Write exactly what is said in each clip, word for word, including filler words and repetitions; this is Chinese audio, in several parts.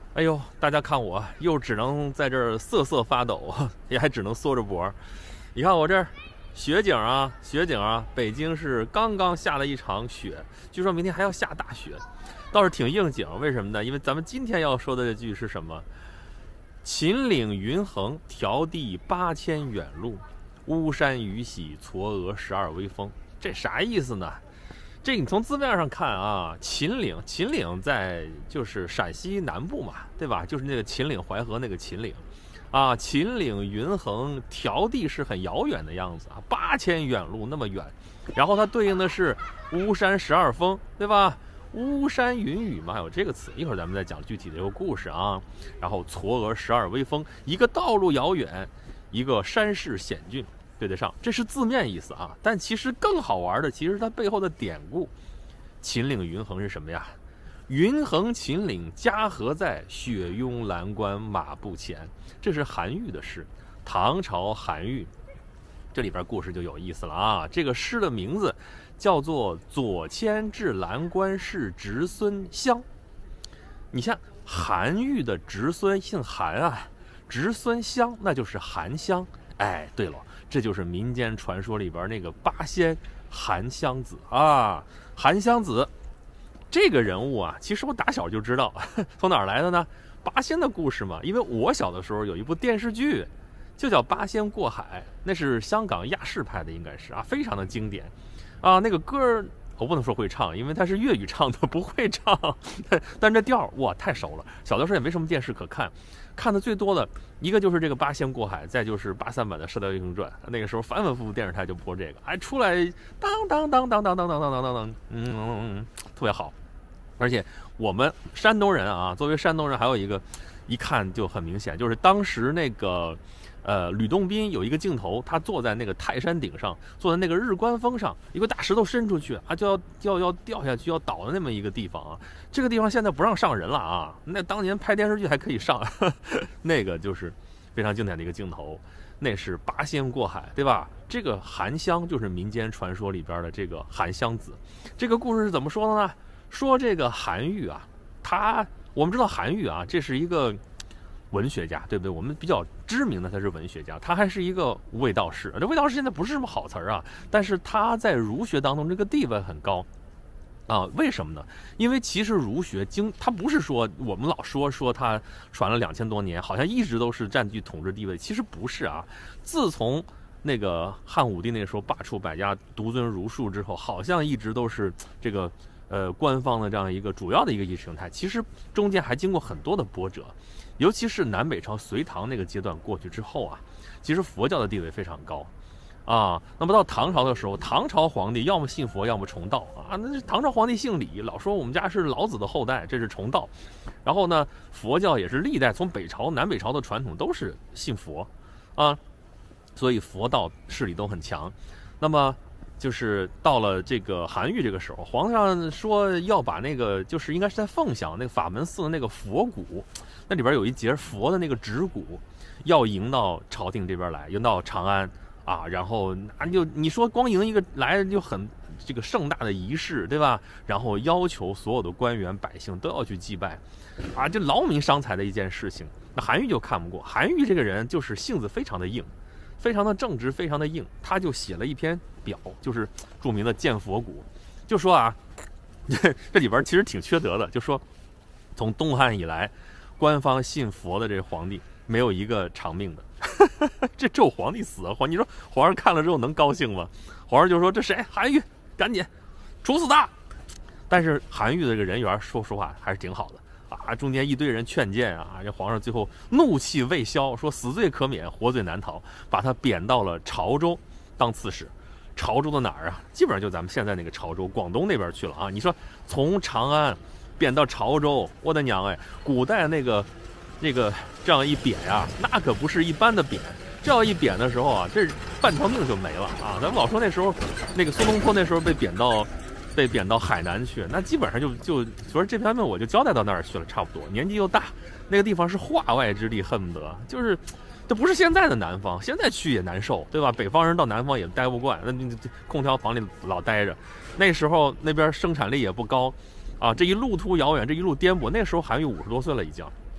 哎呦，大家看我又只能在这儿瑟瑟发抖，也还只能缩着脖。你看我这儿雪景啊，雪景啊，北京是刚刚下了一场雪，据说明天还要下大雪，倒是挺应景。为什么呢？因为咱们今天要说的这句是什么？秦岭云横，迢递八千远路，巫山雨洗，嵯峨十二微风。这啥意思呢？这你从字面上看啊，秦岭，秦岭在就是陕西南部嘛，对吧？就是那个秦岭淮河那个秦岭，啊，秦岭云横，迢递是很遥远的样子啊，八千远路那么远，然后它对应的是巫山十二峰，对吧？巫山云雨嘛，有这个词，一会儿咱们再讲具体的这个故事啊。然后嵯峨十二微峰，一个道路遥远，一个山势险峻。对得上，这是字面意思啊，但其实更好玩的，其实它背后的典故。秦岭云横是什么呀？云横秦岭家何在？雪拥蓝关马不前。这是韩愈的诗，唐朝韩愈。这里边故事就有意思了啊！这个诗的名字叫做《左迁至蓝关氏侄孙乡》。你像韩愈的侄孙姓韩啊，侄孙乡那就是韩湘。哎，对了。这就是民间传说里边那个八仙韩湘子啊，韩湘子这个人物啊，其实我打小就知道，从哪儿来的呢？八仙的故事嘛，因为我小的时候有一部电视剧，就叫《八仙过海》，那是香港亚视拍的，应该是啊，非常的经典啊。那个歌我不能说会唱，因为它是粤语唱的，不会唱，但这调哇太熟了。小的时候也没什么电视可看。看的最多的一个就是这个八仙过海，再就是八三版的《射雕英雄传》。那个时候反反复复电视台就播这个，哎，出来当当当当当当当当当当当，嗯嗯嗯，特别好。而且我们山东人啊，作为山东人，还有一个一看就很明显，就是当时那个呃吕洞宾有一个镜头，他坐在那个泰山顶上，坐在那个日观峰上，一个大石头伸出去啊，就要要要掉下去要倒的那么一个地方啊。这个地方现在不让上人了啊，那当年拍电视剧还可以上，呵呵，那个就是非常经典的一个镜头，那是八仙过海，对吧？这个韩湘就是民间传说里边的这个韩湘子。这个故事是怎么说的呢？说这个韩愈啊，他我们知道韩愈啊，这是一个文学家，对不对？我们比较知名的他是文学家，他还是一个无味道士。这味道士现在不是什么好词儿啊，但是他在儒学当中这个地位很高。啊，为什么呢？因为其实儒学经，它不是说我们老说说它传了两千多年，好像一直都是占据统治地位，其实不是啊。自从那个汉武帝那时候罢黜百家，独尊儒术之后，好像一直都是这个呃官方的这样一个主要的一个意识形态。其实中间还经过很多的波折，尤其是南北朝隋唐那个阶段过去之后啊，其实佛教的地位非常高。啊，那么到唐朝的时候，唐朝皇帝要么信佛，要么崇道啊。那是唐朝皇帝姓李，老说我们家是老子的后代，这是崇道。然后呢，佛教也是历代从北朝、南北朝的传统都是信佛啊，所以佛道势力都很强。那么就是到了这个韩愈这个时候，皇上说要把那个就是应该是在凤翔那个法门寺的那个佛骨，那里边有一节佛的那个指骨，要迎到朝廷这边来，迎到长安。啊，然后啊，就你说光迎一个来就很这个盛大的仪式，对吧？然后要求所有的官员百姓都要去祭拜，啊，这劳民伤财的一件事情。那韩愈就看不过，韩愈这个人就是性子非常的硬，非常的正直，非常的硬，他就写了一篇表，就是著名的《见佛骨》，就说啊，这里边其实挺缺德的，就说从东汉以来，官方信佛的这皇帝没有一个长命的。这咒皇帝死了，皇你说皇上看了之后能高兴吗？皇上就说这谁韩愈，赶紧处死他。但是韩愈的这个人缘说实话还是挺好的啊，中间一堆人劝谏啊，这皇上最后怒气未消，说死罪可免，活罪难逃，把他贬到了潮州当刺史。潮州的哪儿啊？基本上就咱们现在那个潮州，广东那边去了啊。你说从长安贬到潮州，我的娘哎！古代那个。这个这样一贬呀、啊，那可不是一般的贬。这样一贬的时候啊，这半条命就没了啊！咱们老说那时候，那个苏东坡那时候被贬到，被贬到海南去，那基本上就就所以这条命我就交代到那儿去了，差不多。年纪又大，那个地方是化外之地，恨不得就是，这不是现在的南方，现在去也难受，对吧？北方人到南方也待不惯，那空调房里老待着。那时候那边生产力也不高，啊，这一路途遥远，这一路颠簸。那时候韩愈五十多岁了已经。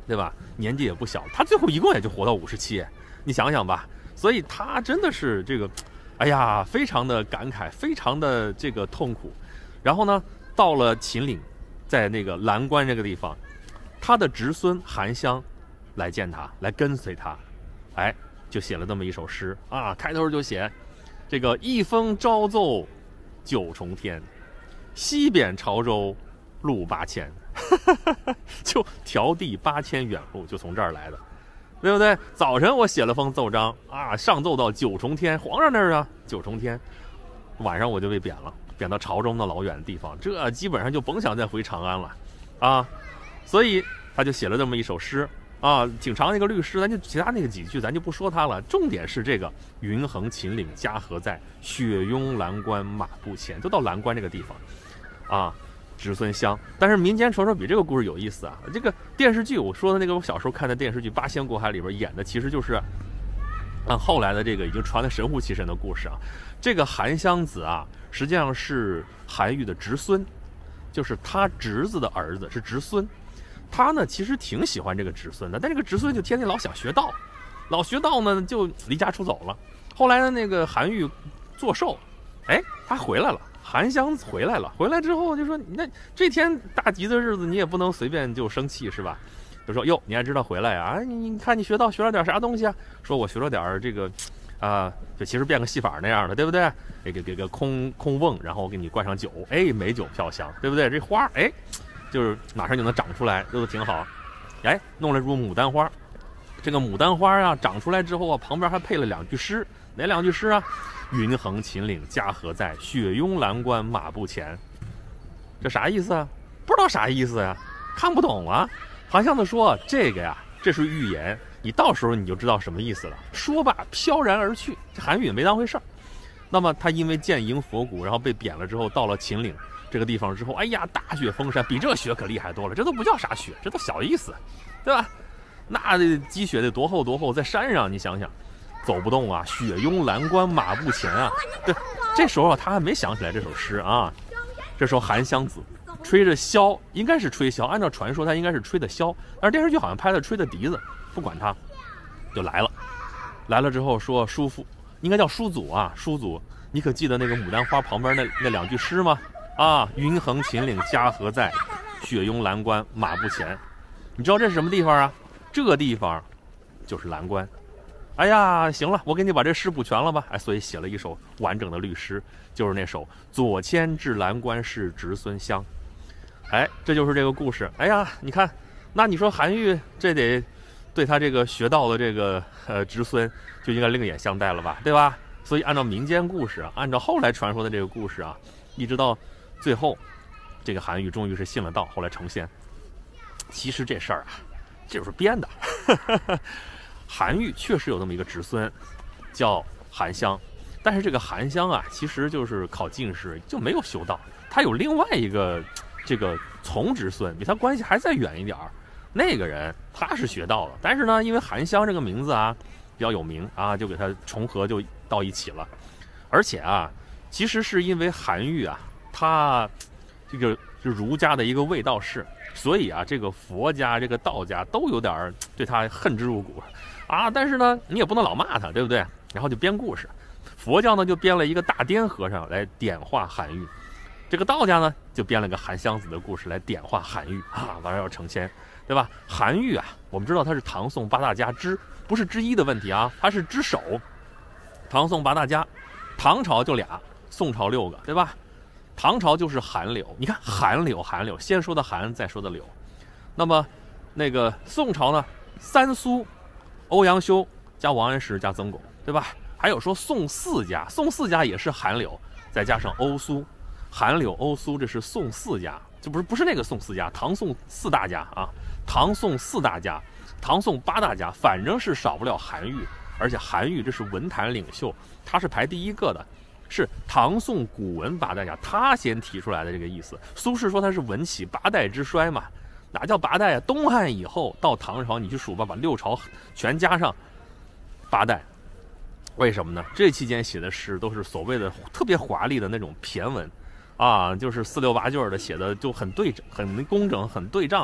对吧？年纪也不小，他最后一共也就活到五十七，你想想吧。所以他真的是这个，哎呀，非常的感慨，非常的这个痛苦。然后呢，到了秦岭，在那个蓝关这个地方，他的侄孙韩湘来见他，来跟随他，哎，就写了这么一首诗啊。开头就写这个一封朝奏九重天，西贬潮州路八千。就迢递八千远路，就从这儿来的，对不对？早晨我写了封奏章啊，上奏到九重天，皇上那儿啊，九重天。晚上我就被贬了，贬到潮州那老远的地方，这基本上就甭想再回长安了啊。所以他就写了这么一首诗啊，挺长的一个律诗，咱就其他那个几句咱就不说它了。重点是这个云横秦岭家何在，雪拥蓝关马不前，就到蓝关这个地方啊。侄孙湘，但是民间传说比这个故事有意思啊！这个电视剧我说的那个，我小时候看的电视剧《八仙过海》里边演的，其实就是按后来的这个已经传得神乎其神的故事啊。这个韩湘子啊，实际上是韩愈的侄孙，就是他侄子的儿子，是侄孙。他呢其实挺喜欢这个侄孙的，但这个侄孙就天天老想学道，老学道呢就离家出走了。后来呢，那个韩愈做寿，哎，他回来了。韩湘回来了，回来之后就说：“那这天大吉的日子，你也不能随便就生气，是吧？”就说：“哟，你还知道回来啊？你你看你学到学了点啥东西啊？”说：“我学了点这个，啊、呃，就其实变个戏法那样的，对不对？给给给个空空瓮，然后给你灌上酒，哎，美酒飘香，对不对？这花，哎，就是马上就能长出来，这都挺好。哎，弄了株牡丹花，这个牡丹花啊，长出来之后啊，旁边还配了两句诗，哪两句诗啊？”云横秦岭家何在，雪拥蓝关马不前。这啥意思啊？不知道啥意思呀、啊，看不懂啊。韩湘子说：“这个呀，这是预言，你到时候你就知道什么意思了。”说罢，飘然而去。这韩愈也没当回事儿。那么他因为建营佛骨，然后被贬了之后，到了秦岭这个地方之后，哎呀，大雪封山，比这雪可厉害多了。这都不叫啥雪，这都小意思，对吧？那这积雪得多厚多厚，在山上，你想想。走不动啊，雪拥蓝关马不前啊！对，这时候他还没想起来这首诗啊。这时候韩湘子吹着箫，应该是吹箫，按照传说他应该是吹的箫，但是电视剧好像拍的吹的笛子，不管他，就来了。来了之后说：“叔父，应该叫叔祖啊，叔祖，你可记得那个牡丹花旁边那那两句诗吗？啊，云横秦岭家何在，雪拥蓝关马不前。你知道这是什么地方啊？这个地方就是蓝关。”哎呀，行了，我给你把这诗补全了吧？哎，所以写了一首完整的律诗，就是那首“左迁至蓝关是侄孙湘”。哎，这就是这个故事。哎呀，你看，那你说韩愈这得对他这个学道的这个呃侄孙就应该另眼相待了吧，对吧？所以按照民间故事，按照后来传说的这个故事啊，一直到最后，这个韩愈终于是信了道，后来成仙。其实这事儿啊，这就是编的。韩愈确实有这么一个侄孙，叫韩湘，但是这个韩湘啊，其实就是考进士，就没有修道。他有另外一个这个从侄孙，比他关系还再远一点儿。那个人他是学道的，但是呢，因为韩湘这个名字啊比较有名啊，就给他重合就到一起了。而且啊，其实是因为韩愈啊，他这个是儒家的一个卫道士，所以啊，这个佛家、这个道家都有点对他恨之入骨。啊，但是呢，你也不能老骂他，对不对？然后就编故事，佛教呢就编了一个大颠和尚来点化韩愈，这个道家呢就编了个韩湘子的故事来点化韩愈啊，完了要成仙，对吧？韩愈啊，我们知道他是唐宋八大家之不是之一的问题啊，他是之首。唐宋八大家，唐朝就俩，宋朝六个，对吧？唐朝就是韩柳，你看韩柳韩柳，先说的韩，再说的柳。那么那个宋朝呢，三苏。欧阳修加王安石加曾巩，对吧？还有说宋四家，宋四家也是韩柳，再加上欧苏，韩柳欧苏，这是宋四家，就不是不是那个宋四家，唐宋四大家啊，唐宋四大家，唐宋八大家，反正是少不了韩愈，而且韩愈这是文坛领袖，他是排第一个的，是唐宋古文八大家他先提出来的这个意思。苏轼说他是文起八代之衰嘛。哪叫八代啊？东汉以后到唐朝，你去数吧，把六朝全加上，八代。为什么呢？这期间写的诗都是所谓的特别华丽的那种骈文，啊，就是四六八句的写的就很对整、很工整、很对仗。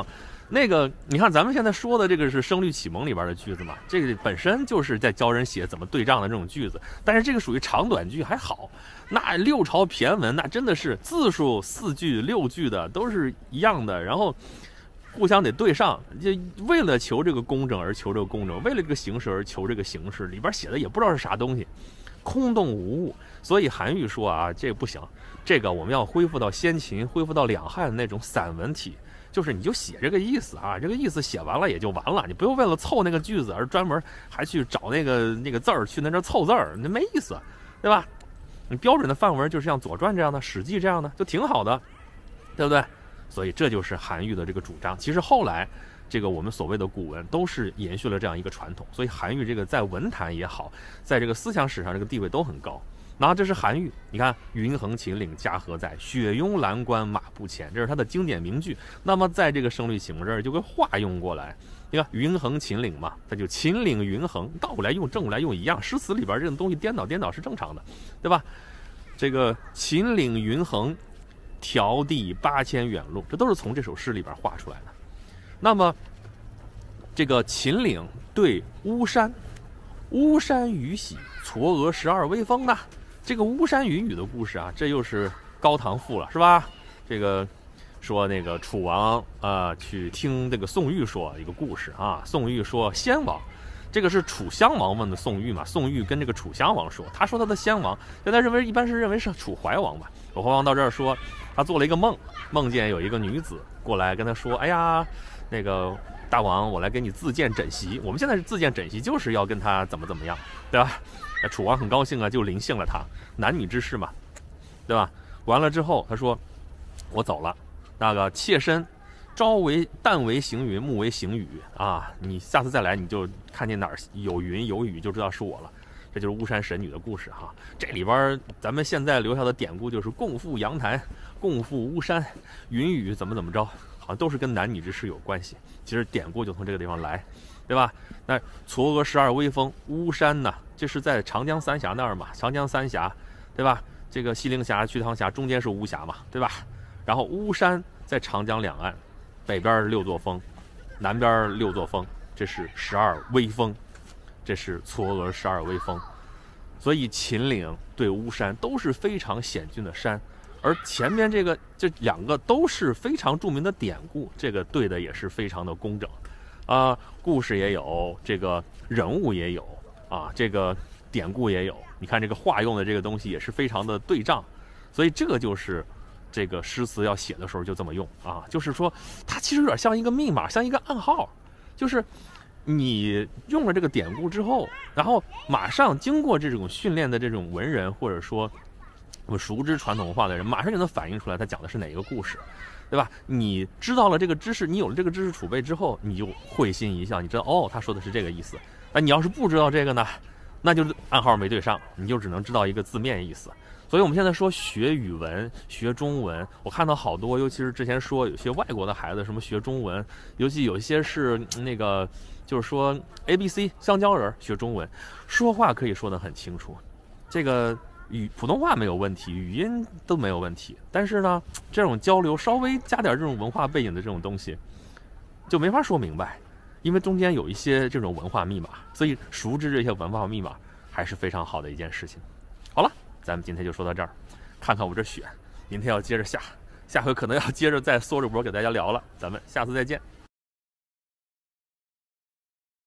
那个，你看咱们现在说的这个是《声律启蒙》里边的句子嘛，这个本身就是在教人写怎么对仗的这种句子，但是这个属于长短句还好，那六朝骈文那真的是字数四句六句的都是一样的，然后互相得对上，就为了求这个工整而求这个工整，为了这个形式而求这个形式，里边写的也不知道是啥东西，空洞无物。所以韩愈说啊，这不行，这个我们要恢复到先秦，恢复到两汉的那种散文体。就是你就写这个意思啊，这个意思写完了也就完了，你不用为了凑那个句子而专门还去找那个那个字儿去那这凑字儿，那没意思，对吧？你标准的范文就是像《左传》这样的，《史记》这样的，就挺好的，对不对？所以这就是韩愈的这个主张。其实后来这个我们所谓的古文都是延续了这样一个传统，所以韩愈这个在文坛也好，在这个思想史上这个地位都很高。然后这是韩愈，你看云横秦岭家何在，雪拥蓝关马不前，这是他的经典名句。那么在这个声律启蒙这儿就会化用过来，你看云横秦岭嘛，它就秦岭云横，倒过来用正过来用一样，诗词里边这种东西颠倒颠倒是正常的，对吧？这个秦岭云横，迢递八千远路，这都是从这首诗里边画出来的。那么这个秦岭对巫山，巫山雨洗，嵯峨十二微风呢？这个巫山云雨的故事啊，这又是高唐赋了，是吧？这个说那个楚王啊、呃，去听这个宋玉说一个故事啊。宋玉说先王，这个是楚襄王问的宋玉嘛？宋玉跟这个楚襄王说，他说他的先王，现在认为一般是认为是楚怀王吧。楚怀王到这儿说，他做了一个梦，梦见有一个女子过来跟他说，哎呀，那个大王，我来给你自荐枕席。我们现在是自荐枕席，就是要跟他怎么怎么样，对吧？那楚王很高兴啊，就临幸了他，男女之事嘛，对吧？完了之后，他说：“我走了，那个妾身，朝为旦为行云，暮为行雨啊！你下次再来，你就看见哪儿有云有雨，就知道是我了。”这就是巫山神女的故事哈。这里边咱们现在留下的典故就是共赴阳潭，共赴巫山，云雨怎么怎么着，好像都是跟男女之事有关系。其实典故就从这个地方来，对吧？那嵯峨十二微风，巫山呢？这是在长江三峡那儿嘛，长江三峡，对吧？这个西陵峡、瞿塘峡中间是巫峡嘛，对吧？然后巫山在长江两岸，北边六座峰，南边六座峰，这是十二微峰，这是嵯峨十二微峰。所以秦岭对巫山都是非常险峻的山，而前面这个这两个都是非常著名的典故，这个对的也是非常的工整，啊，故事也有，这个人物也有。啊，这个典故也有，你看这个化用的这个东西也是非常的对仗，所以这个就是这个诗词要写的时候就这么用啊，就是说它其实有点像一个密码，像一个暗号，就是你用了这个典故之后，然后马上经过这种训练的这种文人，或者说我们熟知传统文化的人，马上就能反映出来他讲的是哪一个故事，对吧？你知道了这个知识，你有了这个知识储备之后，你就会心一笑，你知道哦，他说的是这个意思。那你要是不知道这个呢，那就是暗号没对上，你就只能知道一个字面意思。所以我们现在说学语文、学中文，我看到好多，尤其是之前说有些外国的孩子什么学中文，尤其有一些是那个就是说 A B C 香蕉人学中文，说话可以说得很清楚，这个语普通话没有问题，语音都没有问题，但是呢，这种交流稍微加点这种文化背景的这种东西，就没法说明白。因为中间有一些这种文化密码，所以熟知这些文化密码还是非常好的一件事情。好了，咱们今天就说到这儿，看看我这雪，明天要接着下，下回可能要接着再缩着脖给大家聊了，咱们下次再见。